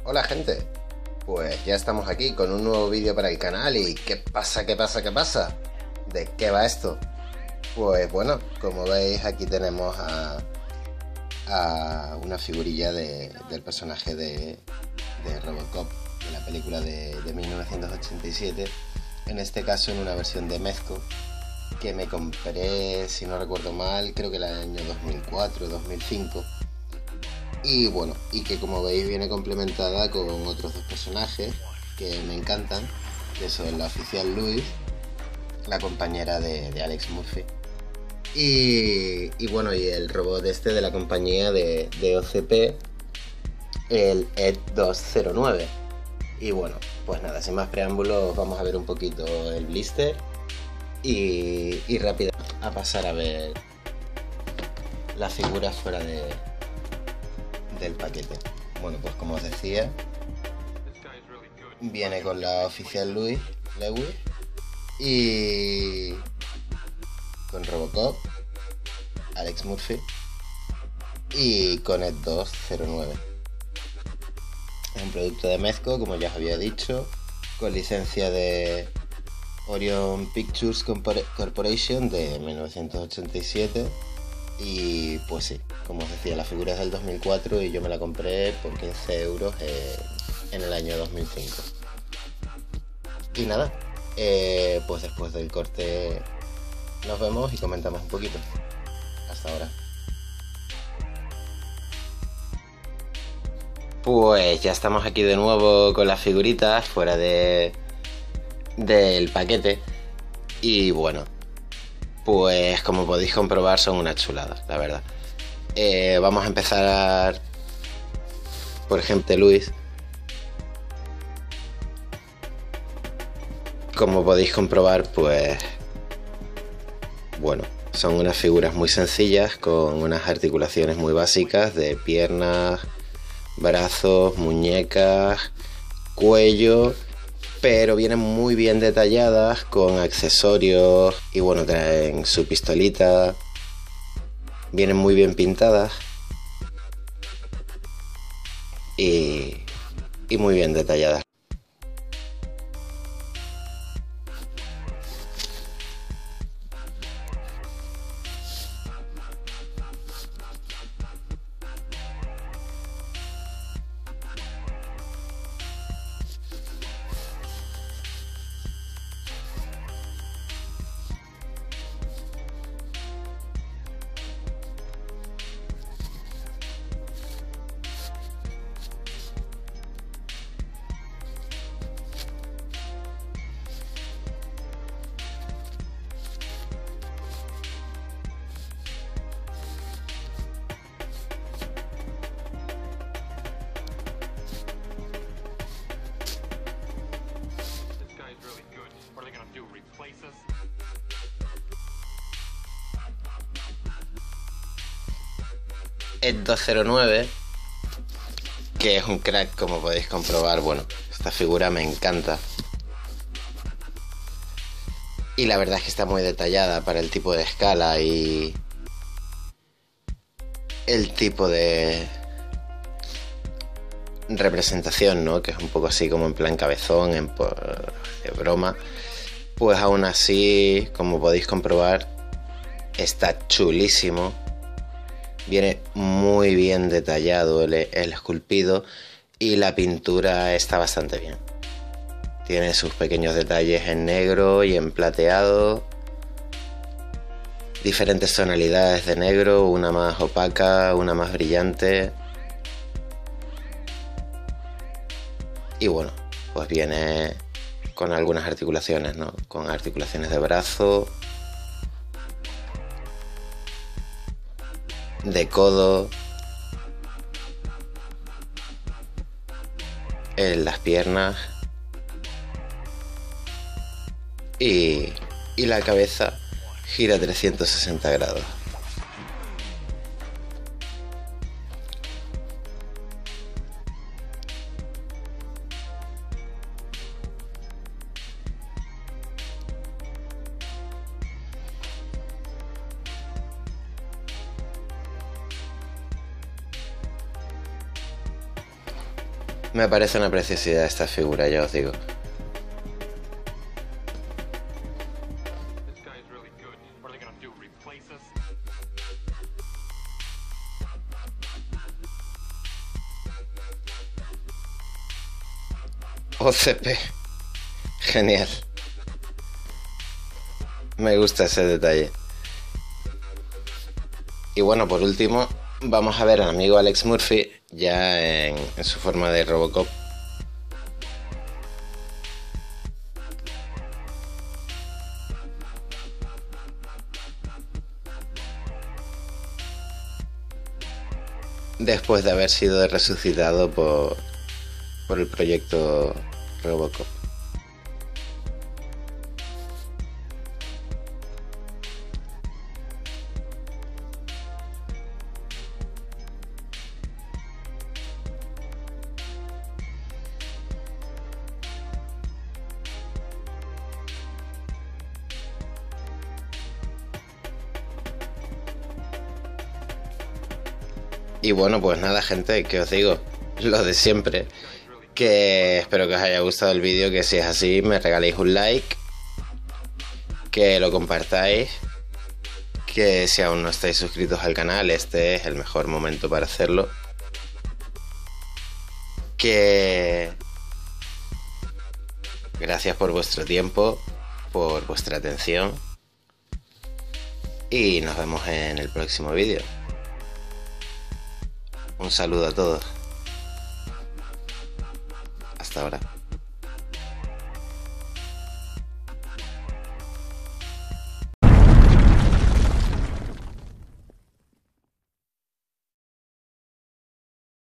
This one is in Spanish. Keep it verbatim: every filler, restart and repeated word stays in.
Hola gente, pues ya estamos aquí con un nuevo vídeo para el canal y ¿qué pasa, qué pasa, qué pasa? ¿De qué va esto? Pues bueno, como veis aquí tenemos a, a una figurilla de, del personaje de, de Robocop, de la película de, de mil novecientos ochenta y siete, en este caso en una versión de Mezco, que me compré, si no recuerdo mal, creo que el año dos mil cuatro o dos mil cinco. Y bueno, y que como veis viene complementada con otros dos personajes que me encantan, que son la oficial Louis, la compañera de, de Alex Murphy, y, y bueno, y el robot este de la compañía de, de O C P, el E D doscientos nueve. Y bueno, pues nada, sin más preámbulos, vamos a ver un poquito el blister y, y rápido a pasar a ver las figuras fuera de, del paquete. Bueno, pues como os decía, viene con la oficial Louis Lewis y con Robocop, Alex Murphy y con el doscientos nueve. Es un producto de Mezco, como ya os había dicho, con licencia de Orion Pictures Corporation de mil novecientos ochenta y siete. Y pues sí, como os decía, la figura es del dos mil cuatro y yo me la compré por quince euros eh, en el año dos mil cinco. Y nada, eh, pues después del corte nos vemos y comentamos un poquito. Hasta ahora. Pues ya estamos aquí de nuevo con las figuritas fuera de del paquete. Y bueno, pues como podéis comprobar son unas chuladas, la verdad. Eh, vamos a empezar, por ejemplo, Luis. Como podéis comprobar, pues bueno, son unas figuras muy sencillas con unas articulaciones muy básicas de piernas, brazos, muñecas, cuello, pero vienen muy bien detalladas con accesorios y bueno, traen su pistolita, vienen muy bien pintadas y, y muy bien detalladas. El doscientos nueve, que es un crack, como podéis comprobar. Bueno, esta figura me encanta y la verdad es que está muy detallada para el tipo de escala y el tipo de representación, ¿no? Que es un poco así como en plan cabezón, en de broma. Pues aún así, como podéis comprobar, está chulísimo. Viene muy bien detallado el, el esculpido y la pintura está bastante bien. Tiene sus pequeños detalles en negro y en plateado. Diferentes tonalidades de negro, una más opaca, una más brillante. Y bueno, pues viene con algunas articulaciones, ¿no? Con articulaciones de brazo, de codo, en las piernas y, y la cabeza gira trescientos sesenta grados. Me parece una preciosidad esta figura, ya os digo. O C P. Genial. Me gusta ese detalle. Y bueno, por último, vamos a ver al amigo Alex Murphy ya en, en su forma de Robocop. Después de haber sido resucitado por, por el proyecto Robocop. Y bueno, pues nada, gente, que os digo, lo de siempre, que espero que os haya gustado el vídeo, que si es así me regaléis un like, que lo compartáis, que si aún no estáis suscritos al canal, este es el mejor momento para hacerlo, que gracias por vuestro tiempo, por vuestra atención, y nos vemos en el próximo vídeo. Un saludo a todos. Hasta ahora.